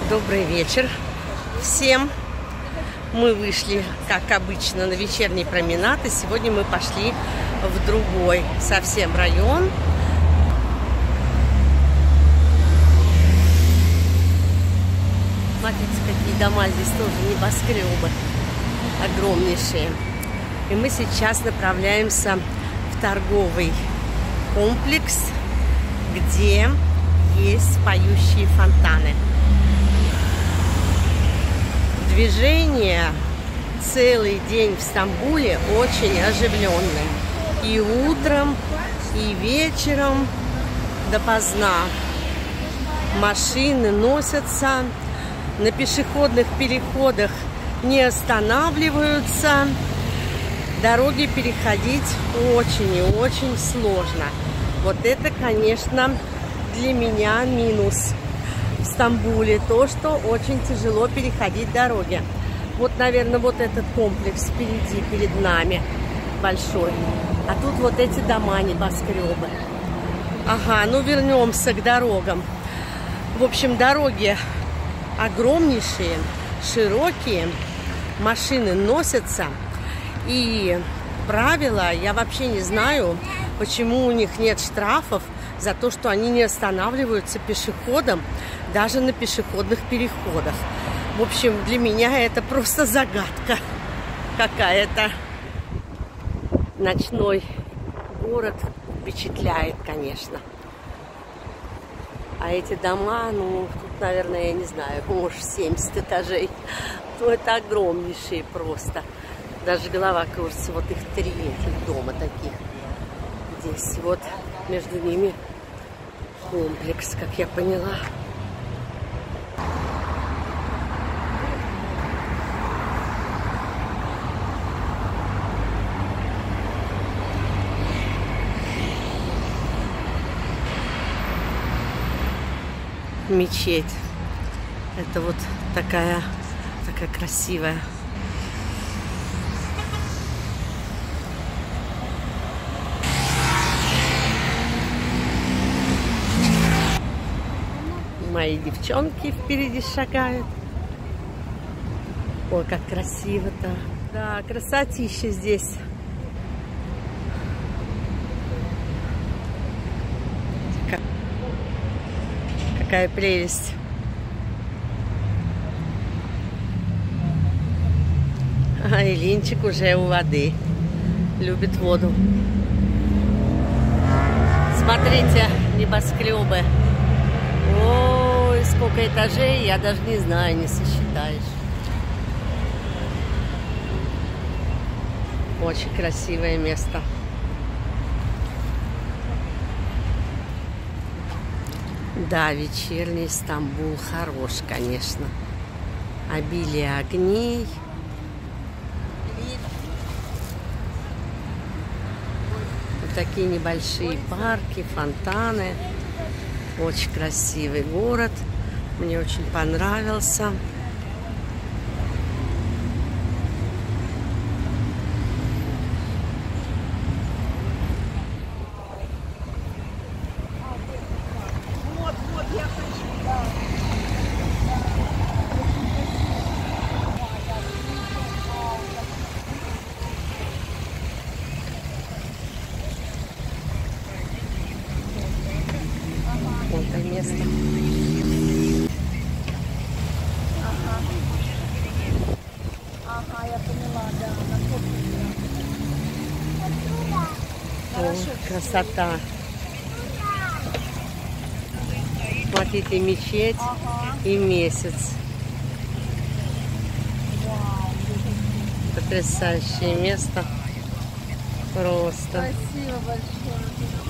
Добрый вечер всем. Мы вышли, как обычно, на вечерний променад. И сегодня мы пошли в другой совсем район. Смотрите, какие дома здесь тоже, небоскребы огромнейшие. И мы сейчас направляемся в торговый комплекс, где есть поющие фонтаны. Движение целый день в Стамбуле очень оживленное. И утром, и вечером допоздна. Машины носятся, на пешеходных переходах не останавливаются. Дороги переходить очень и очень сложно. Вот это, конечно, для меня минус в Стамбуле. То, что очень тяжело переходить дороги. Вот, наверное, вот этот комплекс впереди, перед нами большой. А тут вот эти дома, небоскребы. Ага, ну вернемся к дорогам. В общем, дороги огромнейшие, широкие. Машины носятся. И правила, я вообще не знаю, почему у них нет штрафов за то, что они не останавливаются пешеходам даже на пешеходных переходах. В общем, для меня это просто загадка какая-то. Ночной город впечатляет, конечно. А эти дома, ну, тут, наверное, я не знаю, может, 70 этажей. Ну, это огромнейшие просто. Даже голова кружится. Вот их 3 этих дома таких. Здесь вот между ними комплекс, как я поняла. Мечеть. Это вот такая красивая. Мои девчонки впереди шагают. Ой, как красиво-то. Да, красотища здесь. Какая прелесть. А Илинчик уже у воды. Любит воду. Смотрите, небоскребы. Ой, сколько этажей, я даже не знаю, не сосчитаешь. Очень красивое место. Да, вечерний Стамбул хорош, конечно. Обилие огней. Вот такие небольшие парки, фонтаны. Очень красивый город. Мне очень понравился. Это место. Ага, я поняла, да. О, красота. Смотрите, мечеть и месяц. Потрясающее место. Просто. Спасибо большое.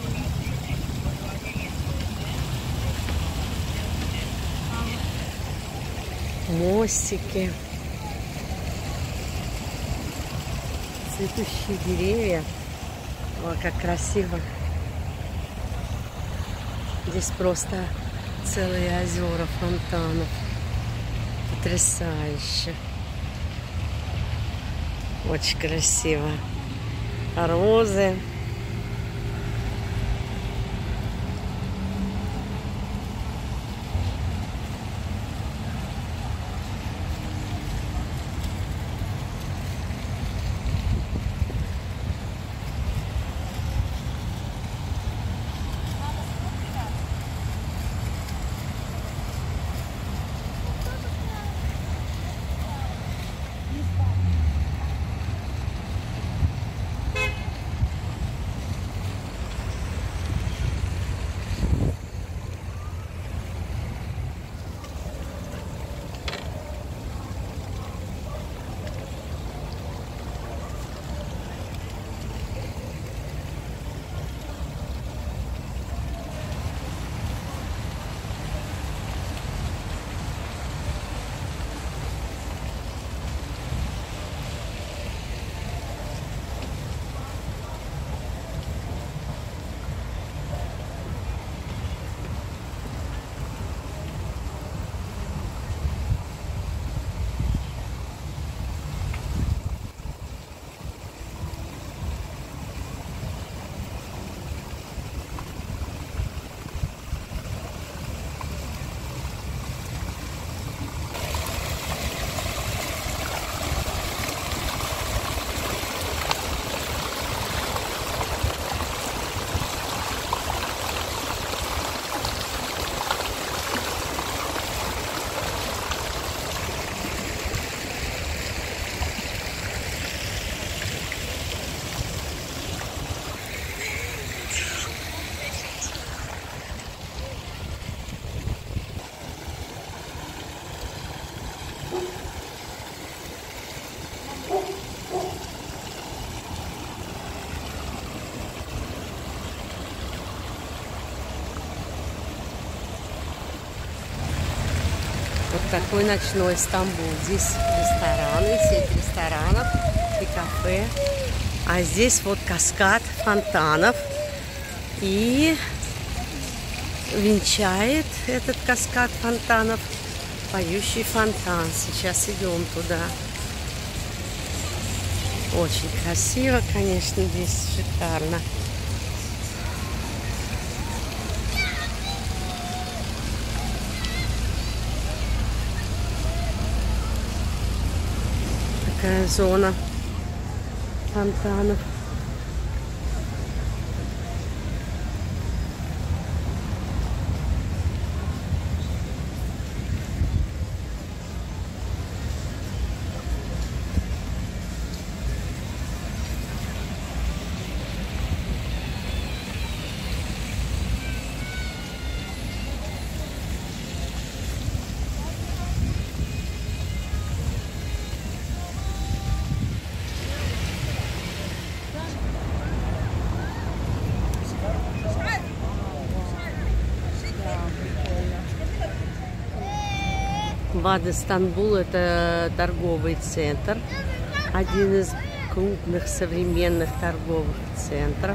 Мостики. Цветущие деревья. О, как красиво. Здесь просто целые озера фонтанов. Потрясающе. Очень красиво. Розы. Вот такой ночной Стамбул. Здесь рестораны, сеть ресторанов и кафе. А здесь вот каскад фонтанов. И венчает этот каскад фонтанов поющий фонтан. Сейчас идем туда. Очень красиво, конечно, здесь шикарно. Такая зона фонтанов. Вады Стамбул — это торговый центр, один из крупных современных торговых центров.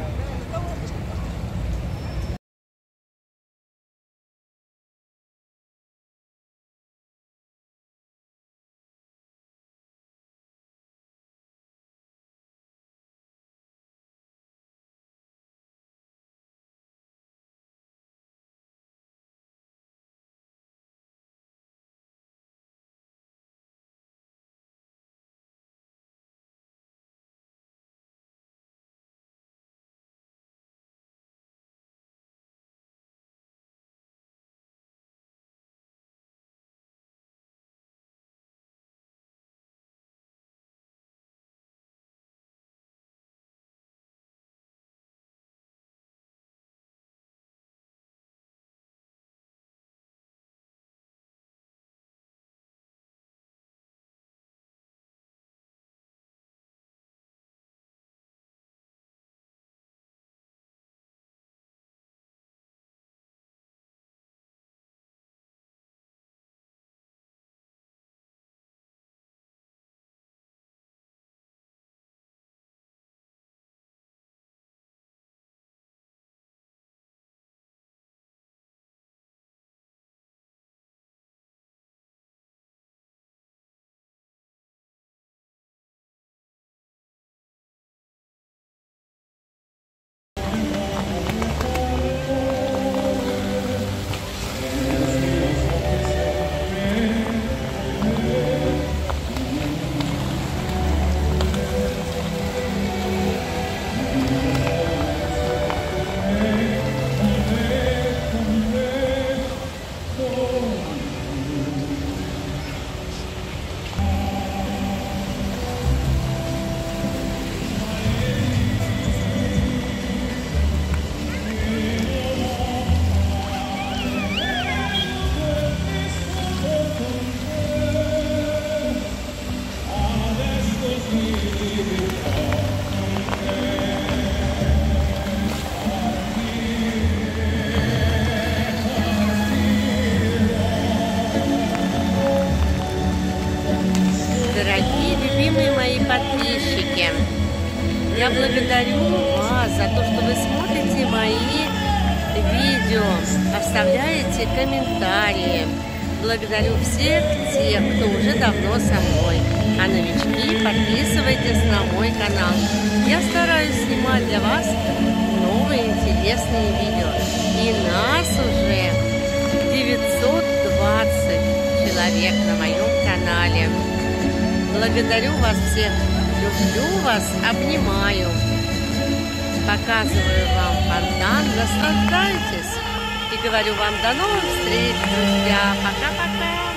Дорогие, любимые мои подписчики, я благодарю вас за то, что вы смотрите мои видео, оставляете комментарии. Благодарю всех тех, кто уже давно со мной. А новички, подписывайтесь на мой канал. Я стараюсь снимать для вас новые интересные видео. И нас уже 920 человек на моем канале. Благодарю вас всех, люблю вас, обнимаю. Показываю вам фонтан, наслаждайтесь. И говорю вам до новых встреч, друзья. Пока-пока.